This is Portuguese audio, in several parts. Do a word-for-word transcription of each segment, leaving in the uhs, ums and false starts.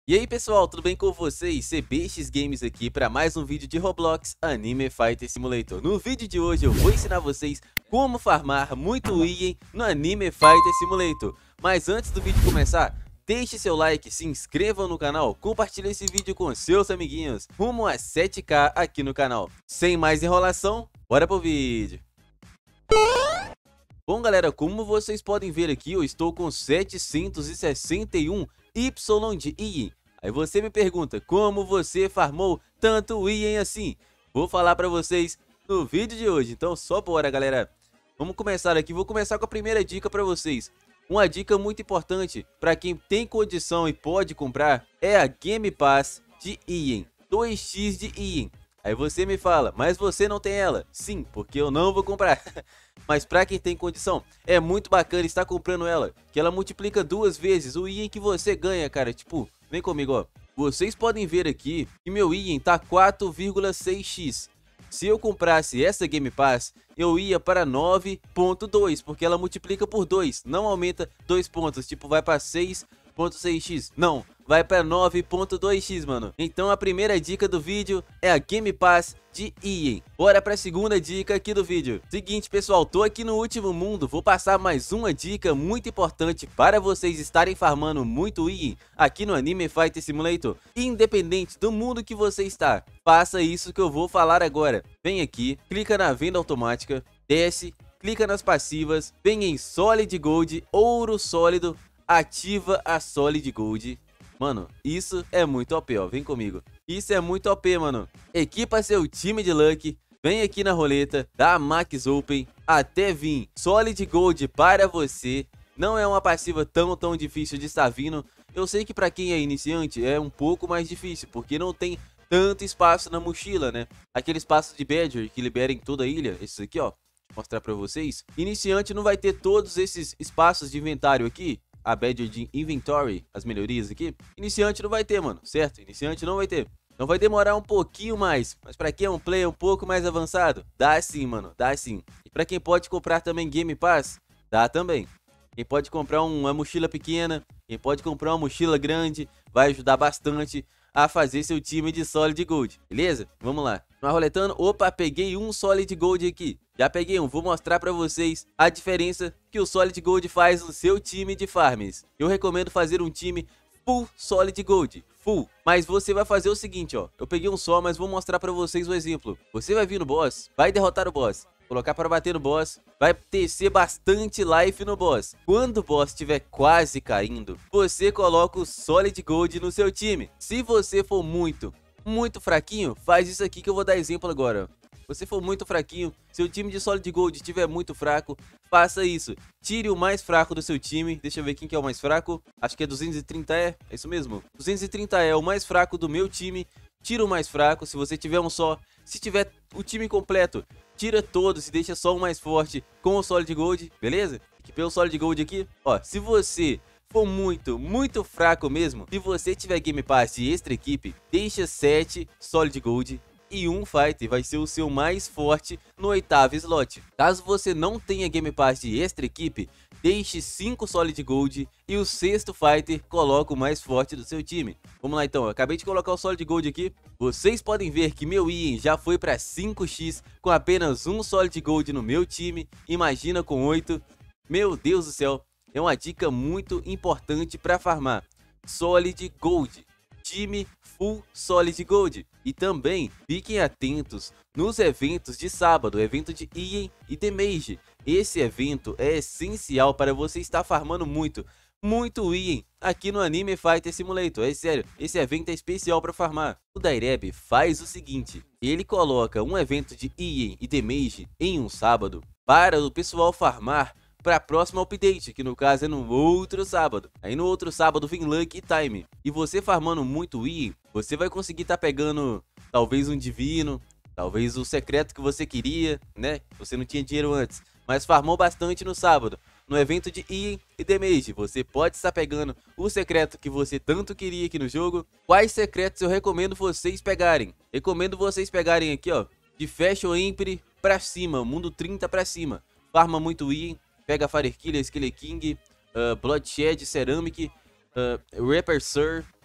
E aí pessoal, tudo bem com vocês? C B X Games aqui para mais um vídeo de Roblox Anime Fighter Simulator. No vídeo de hoje eu vou ensinar vocês como farmar muito item no Anime Fighter Simulator. Mas antes do vídeo começar, deixe seu like, se inscreva no canal, compartilhe esse vídeo com seus amiguinhos, rumo a sete K aqui no canal. Sem mais enrolação, bora pro vídeo! Bom galera, como vocês podem ver aqui, eu estou com setecentos e sessenta e um Y de item. Aí você me pergunta, como você farmou tanto item assim? Vou falar pra vocês no vídeo de hoje, então só bora galera. Vamos começar aqui, vou começar com a primeira dica pra vocês. Uma dica muito importante para quem tem condição e pode comprar é a Game Pass de item, dois x de item. Aí você me fala, mas você não tem ela? Sim, porque eu não vou comprar. Mas pra quem tem condição, é muito bacana estar comprando ela, que ela multiplica duas vezes o item que você ganha, cara. Tipo, vem comigo, ó. Vocês podem ver aqui que meu item tá quatro vírgula seis x. Se eu comprasse essa Game Pass, eu ia para nove ponto dois, porque ela multiplica por dois, não aumenta dois pontos, tipo vai para seis ponto seis x, não, vai para nove ponto dois x, mano. Então a primeira dica do vídeo é a Game Pass de item. Bora para a segunda dica aqui do vídeo. Seguinte pessoal, tô aqui no último mundo, vou passar mais uma dica muito importante para vocês estarem farmando muito item aqui no Anime Fighter Simulator. Independente do mundo que você está, faça isso que eu vou falar agora. Vem aqui, clica na venda automática, desce, clica nas passivas, vem em Solid Gold, ouro sólido, ativa a Solid Gold. Mano, isso é muito O P, ó, vem comigo. Isso é muito O P, mano. Equipa seu time de Luck, vem aqui na roleta, dá Max Open, até vir Solid Gold para você. Não é uma passiva tão, tão difícil de estar vindo. Eu sei que pra quem é iniciante é um pouco mais difícil, porque não tem tanto espaço na mochila, né? Aquele espaço de Badger que libera em toda a ilha, esse aqui, ó, vou mostrar pra vocês. Iniciante não vai ter todos esses espaços de inventário aqui. A Badger de Inventory, as melhorias aqui, iniciante não vai ter, mano, certo? Iniciante não vai ter. Não vai demorar um pouquinho mais, mas pra quem é um player um pouco mais avançado, dá sim, mano, dá sim. E pra quem pode comprar também Game Pass, dá também. Quem pode comprar uma mochila pequena, quem pode comprar uma mochila grande, vai ajudar bastante a fazer seu time de Solid Gold, beleza? Vamos lá. Não roletando, opa, peguei um Solid Gold aqui. Já peguei um, vou mostrar pra vocês a diferença que o Solid Gold faz no seu time de farms. Eu recomendo fazer um time full Solid Gold, full. Mas você vai fazer o seguinte, ó. Eu peguei um só, mas vou mostrar pra vocês o exemplo. Você vai vir no boss, vai derrotar o boss, colocar para bater no boss, vai tecer bastante life no boss. Quando o boss estiver quase caindo, você coloca o Solid Gold no seu time. Se você for muito, muito fraquinho, faz isso aqui que eu vou dar exemplo agora, ó. Você for muito fraquinho, seu time de Solid Gold estiver muito fraco, faça isso. Tire o mais fraco do seu time. Deixa eu ver quem que é o mais fraco. Acho que é duzentos e trinta, é? É isso mesmo? duzentos e trinta é o mais fraco do meu time. Tira o mais fraco, se você tiver um só. Se tiver o time completo, tira todos e deixa só o mais forte com o Solid Gold, beleza? Equipei o Solid Gold aqui. Ó, se você for muito, muito fraco mesmo, se você tiver Game Pass de extra equipe, deixa sete Solid Gold e um Fighter vai ser o seu mais forte no oitavo slot. Caso você não tenha Game Pass de extra equipe, deixe cinco Solid Gold e o sexto Fighter coloca o mais forte do seu time. Vamos lá então, eu acabei de colocar o Solid Gold aqui. Vocês podem ver que meu item já foi para cinco x com apenas um Solid Gold no meu time. Imagina com oito. Meu Deus do céu, é uma dica muito importante para farmar. Solid Gold. Time full Solid Gold. E também fiquem atentos nos eventos de sábado, evento de item e Damage. Esse evento é essencial para você estar farmando muito, muito item aqui no Anime Fighter Simulator. É sério, esse evento é especial para farmar. O Daireb faz o seguinte, ele coloca um evento de item e Damage em um sábado para o pessoal farmar para a próxima update, que no caso é no outro sábado. Aí no outro sábado vem Luck e Time. E você farmando muito item, você vai conseguir estar tá pegando talvez um divino, talvez o secreto que você queria, né? Você não tinha dinheiro antes, mas farmou bastante no sábado. No evento de item e Damage, você pode estar pegando o secreto que você tanto queria aqui no jogo. Quais secretos eu recomendo vocês pegarem? Recomendo vocês pegarem aqui, ó, de Fashion Empire pra cima, mundo trinta pra cima. Farma muito item. Pega Fire Killer, Skele King, uh, Bloodshed, Ceramic, uh, Reaper Sur,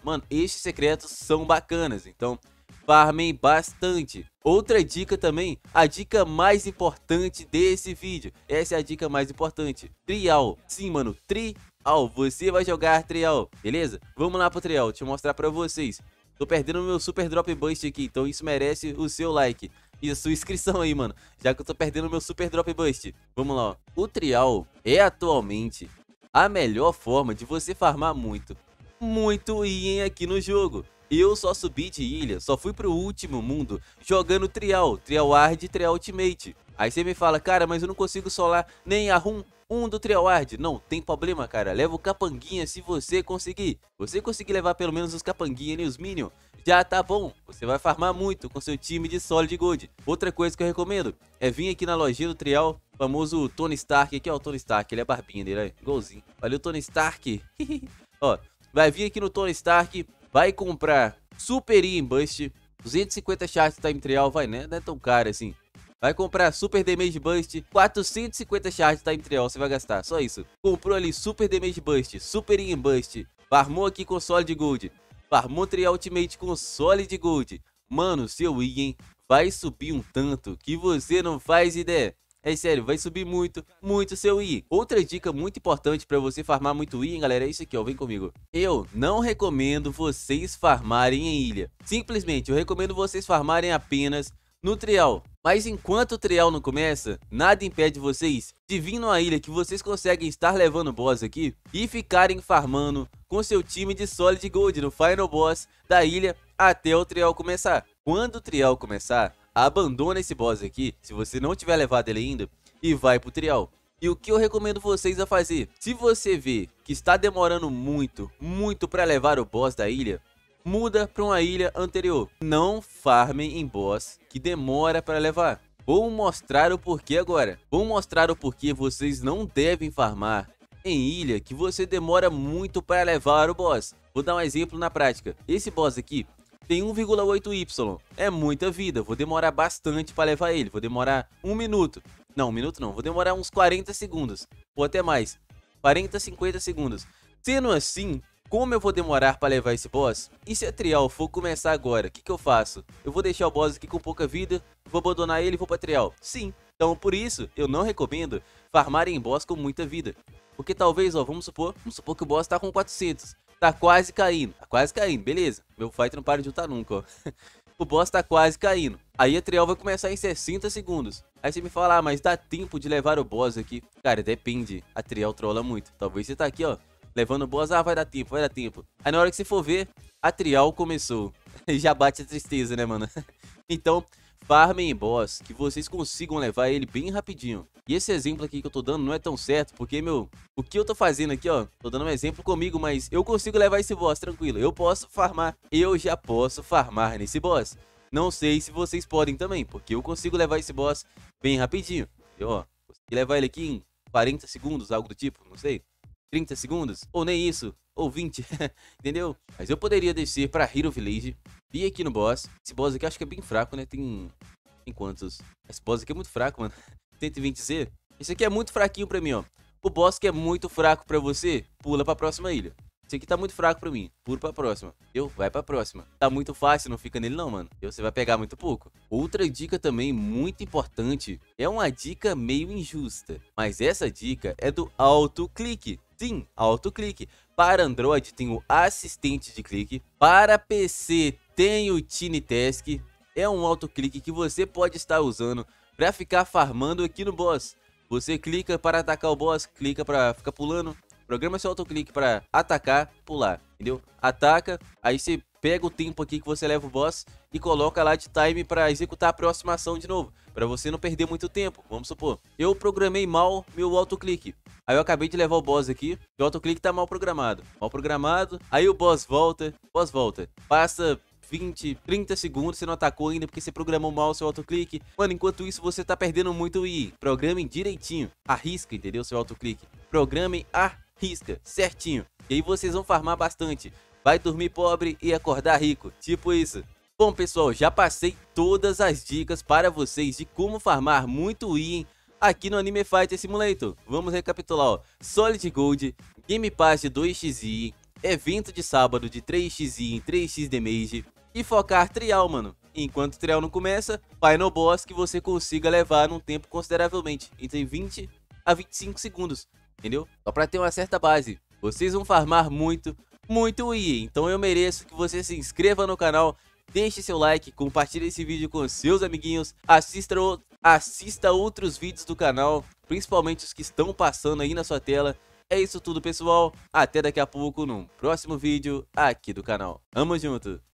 Mano, estes secretos são bacanas, então farmem bastante. Outra dica também, a dica mais importante desse vídeo. Essa é a dica mais importante. Trial. Sim, mano, trial. Você vai jogar trial, beleza? Vamos lá pro trial, deixa eu mostrar pra vocês. Tô perdendo o meu super drop bust aqui, então isso merece o seu like e a sua inscrição aí, mano, já que eu tô perdendo o meu super drop bust. Vamos lá, ó. O trial é atualmente a melhor forma de você farmar muito, muito Ien aqui no jogo. Eu só subi de ilha, só fui pro último mundo jogando trial, trial hard e trial ultimate. Aí você me fala, cara, mas eu não consigo solar nem a rum um do trial hard. Não, tem problema, cara, leva o capanguinha se você conseguir. Você conseguir levar pelo menos os capanguinha e os minions, já tá bom. Você vai farmar muito com seu time de Solid Gold. Outra coisa que eu recomendo é vir aqui na lojinha do trial, famoso Tony Stark. Aqui ó, o Tony Stark, ele é a barbinha dele, é igualzinho. Valeu, Tony Stark. Ó, vai vir aqui no Tony Stark, vai comprar Super Ien Bust, duzentos e cinquenta chats time trial, vai, né? Não é tão caro assim. Vai comprar Super Damage Bust, quatrocentos e cinquenta chats time trial, você vai gastar, só isso. Comprou ali Super Damage Bust, Super Ien Bust, farmou aqui com Solid Gold, farmou Trial Ultimate com Solid Gold. Mano, seu Ien vai subir um tanto que você não faz ideia. É sério, vai subir muito, muito seu Ien. Outra dica muito importante para você farmar muito Ien, galera, é isso aqui, ó, vem comigo. Eu não recomendo vocês farmarem em ilha. Simplesmente, eu recomendo vocês farmarem apenas no trial. Mas enquanto o trial não começa, nada impede vocês de vir numa ilha que vocês conseguem estar levando boss aqui e ficarem farmando com seu time de Solid Gold no final boss da ilha até o trial começar. Quando o trial começar, abandona esse boss aqui, se você não tiver levado ele ainda, e vai pro trial. E o que eu recomendo vocês a fazer? Se você vê que está demorando muito, muito para levar o boss da ilha, muda para uma ilha anterior. Não farmem em boss que demora para levar. Vou mostrar o porquê agora. Vou mostrar o porquê vocês não devem farmar em ilha que você demora muito para levar o boss. Vou dar um exemplo na prática. Esse boss aqui tem um vírgula oito Y. É muita vida. Vou demorar bastante para levar ele. Vou demorar um minuto. Não, um minuto não. Vou demorar uns quarenta segundos. Ou até mais. quarenta, cinquenta segundos. Sendo assim, como eu vou demorar para levar esse boss? E se a trial for começar agora, o que, que eu faço? Eu vou deixar o boss aqui com pouca vida, vou abandonar ele e vou para trial? Sim. Então por isso eu não recomendo farmar em boss com muita vida. Porque talvez, ó, vamos supor, vamos supor que o boss tá com quatrocentos. Tá quase caindo, tá quase caindo, beleza. Meu fight não para de lutar nunca, ó. O boss tá quase caindo. Aí a trial vai começar em sessenta segundos. Aí você me fala, ah, mas dá tempo de levar o boss aqui? Cara, depende. A trial trola muito. Talvez você tá aqui, ó, levando o boss, ah, vai dar tempo, vai dar tempo. Aí na hora que você for ver, a trial começou. Já bate a tristeza, né, mano? Então, farmem em boss, que vocês consigam levar ele bem rapidinho. E esse exemplo aqui que eu tô dando não é tão certo, porque, meu, o que eu tô fazendo aqui, ó, tô dando um exemplo comigo, mas eu consigo levar esse boss tranquilo. Eu posso farmar, eu já posso farmar nesse boss. Não sei se vocês podem também, porque eu consigo levar esse boss bem rapidinho. Eu, ó, consegui levar ele aqui em quarenta segundos, algo do tipo, não sei. trinta segundos, ou nem isso, ou vinte, entendeu? Mas eu poderia descer pra Hero Village, vir aqui no boss. Esse boss aqui eu acho que é bem fraco, né? Tem... Tem quantos? Esse boss aqui é muito fraco, mano. cento e vinte Z. Esse aqui é muito fraquinho pra mim, ó. O boss que é muito fraco pra você, pula pra próxima ilha. Esse aqui tá muito fraco pra mim, pula pra próxima. Eu, vai pra próxima. Tá muito fácil, não fica nele não, mano. Eu, você vai pegar muito pouco. Outra dica também muito importante, é uma dica meio injusta, mas essa dica é do autoclique. Sim, autoclique. Para Android tem o assistente de clique. Para P C tem o Tiny Task. É um autoclique que você pode estar usando para ficar farmando aqui no boss. Você clica para atacar o boss, clica para ficar pulando. Programa seu autoclique para atacar, pular, entendeu? Ataca, aí você pega o tempo aqui que você leva o boss e coloca lá de time para executar a próxima ação de novo, para você não perder muito tempo. Vamos supor, eu programei mal meu autoclique. Aí eu acabei de levar o boss aqui, o autoclique tá mal programado. Mal programado, aí o boss volta, boss volta. Passa vinte, trinta segundos, você não atacou ainda porque você programou mal o seu autoclique. Mano, enquanto isso você tá perdendo muito Ien. Programem direitinho, arrisca, entendeu? Seu autoclique. Programem, arrisca, certinho. E aí vocês vão farmar bastante. Vai dormir pobre e acordar rico, tipo isso. Bom, pessoal, já passei todas as dicas para vocês de como farmar muito Ien aqui no Anime Fighter Simulator. Vamos recapitular, ó. Solid Gold, Game Pass de dois x I, evento de sábado de três x em três x damage e focar trial, mano. Enquanto o trial não começa, vai no boss que você consiga levar num tempo consideravelmente, entre vinte a vinte e cinco segundos, entendeu? Só pra ter uma certa base. Vocês vão farmar muito, muito I E, então eu mereço que você se inscreva no canal, deixe seu like, compartilhe esse vídeo com seus amiguinhos, assista, assista outros vídeos do canal, principalmente os que estão passando aí na sua tela. É isso tudo, pessoal. Até daqui a pouco num próximo vídeo aqui do canal. Tamo junto!